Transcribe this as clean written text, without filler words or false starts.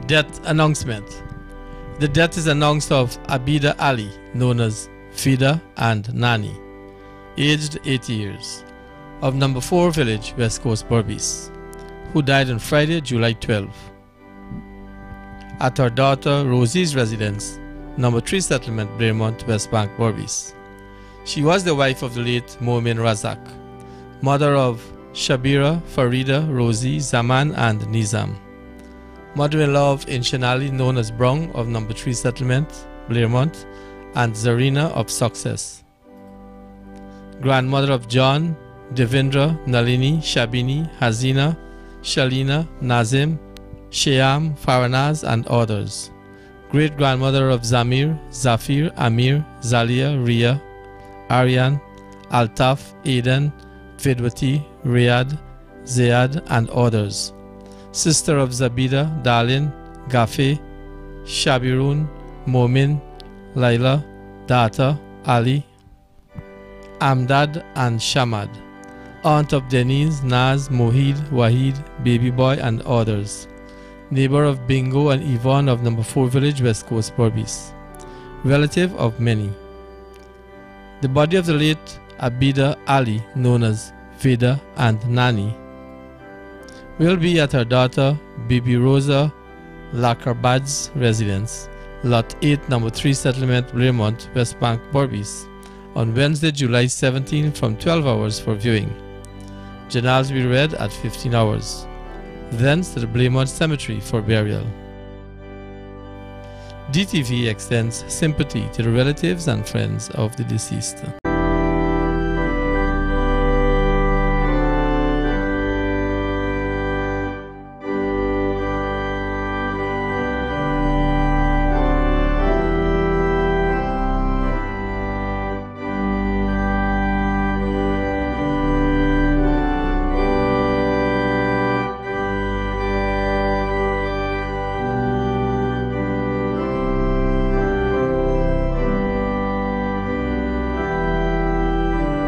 Death announcement. The death is announced of Abida Ali, known as Fida and Nani, aged 80 years, of number 4 village, West Coast, Berbice, who died on Friday, July 12, at her daughter Rosie's residence, number 3 settlement, Blairmont, West Bank, Berbice. She was the wife of the late Momin Razak, mother of Shabira, Farida, Rosie, Zaman and Nizam, mother-in-law of Inshanali, known as Brown, of number 3 settlement, Blairmont, and Zarina of Success, grandmother of John, Devendra, Nalini, Shabini, Hazina, Shalina, Nazim, Shyam, Faranaz and others, great-grandmother of Zamir, Zafir, Amir, Zalia, Ria, Aryan, Altaf, Aden, Vidwati, Riyad, Zayad and others, sister of Zabida, Dalin, Gafe, Shabirun, Momin, Laila, Data, Ali, Amdad and Shamad, aunt of Denise, Naz, Mohid, Wahid, Baby Boy and others, neighbor of Bingo and Yvonne of number 4 village, West Coast, Berbice, relative of many. The body of the late Abida Ali, known as Vida and Nani, will be at her daughter Bibi Rosa Lakarbad's residence, Lot 8, number 3 settlement, Blairmont, West Bank, Berbice, on Wednesday, July 17 from 12 hours for viewing. Janals will be read at 15 hours. Thence to the Blairmont Cemetery for burial. DTV extends sympathy to the relatives and friends of the deceased.